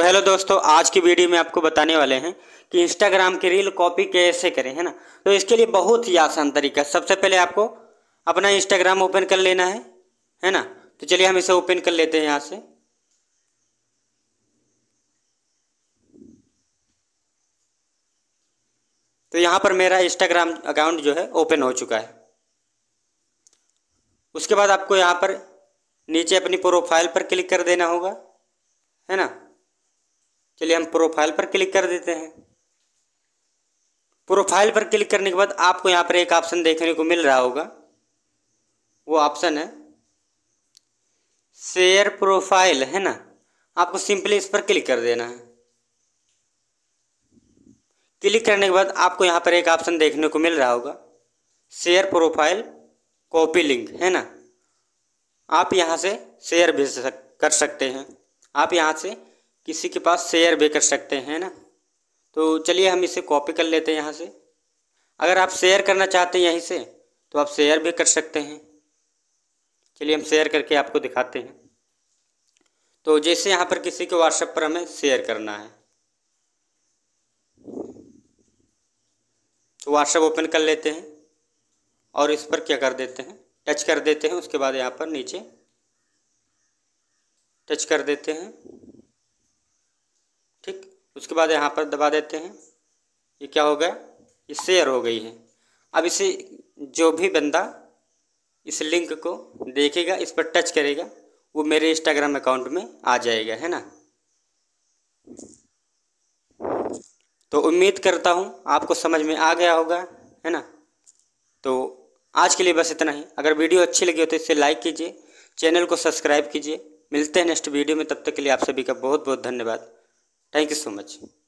Hello दोस्तों, आज की वीडियो में आपको बताने वाले हैं कि इंस्टाग्राम की रील कॉपी कैसे करें, है ना। तो इसके लिए बहुत ही आसान तरीका है। सबसे पहले आपको अपना इंस्टाग्राम ओपन कर लेना है ना। तो चलिए हम इसे ओपन कर लेते हैं यहाँ से। तो यहाँ पर मेरा इंस्टाग्राम अकाउंट जो है ओपन हो चुका है। उसके बाद आपको यहाँ पर नीचे अपनी प्रोफाइल पर क्लिक कर देना होगा, है ना। चलिए हम प्रोफाइल पर क्लिक कर देते हैं। प्रोफाइल पर क्लिक करने के बाद आपको यहाँ पर एक ऑप्शन देखने को मिल रहा होगा। वो ऑप्शन है शेयर प्रोफाइल, है ना। आपको सिंपली इस पर क्लिक कर देना है। क्लिक करने के बाद आपको यहाँ पर एक ऑप्शन देखने को मिल रहा होगा शेयर प्रोफाइल कॉपी लिंक, है ना। आप यहाँ से शेयर भी कर सकते हैं। आप यहाँ से किसी के पास शेयर भी कर सकते हैं ना। तो चलिए हम इसे कॉपी कर लेते हैं यहाँ से। अगर आप शेयर करना चाहते हैं यहीं से तो आप शेयर भी कर सकते हैं। चलिए हम शेयर करके आपको दिखाते हैं। तो जैसे यहाँ पर किसी के व्हाट्सएप पर हमें शेयर करना है तो व्हाट्सएप ओपन कर लेते हैं और इस पर क्या कर देते हैं, टच कर देते हैं। उसके बाद यहाँ पर नीचे टच कर देते हैं, ठीक। उसके बाद यहाँ पर दबा देते हैं। ये क्या हो गया, ये शेयर हो गई है। अब इसे जो भी बंदा इस लिंक को देखेगा, इस पर टच करेगा, वो मेरे इंस्टाग्राम अकाउंट में आ जाएगा, है ना। तो उम्मीद करता हूँ आपको समझ में आ गया होगा, है ना। तो आज के लिए बस इतना ही। अगर वीडियो अच्छी लगी हो तो इसे लाइक कीजिए, चैनल को सब्सक्राइब कीजिए। मिलते हैं नेक्स्ट वीडियो में, तब तक के लिए आप सभी का बहुत बहुत धन्यवाद। Thank you so much.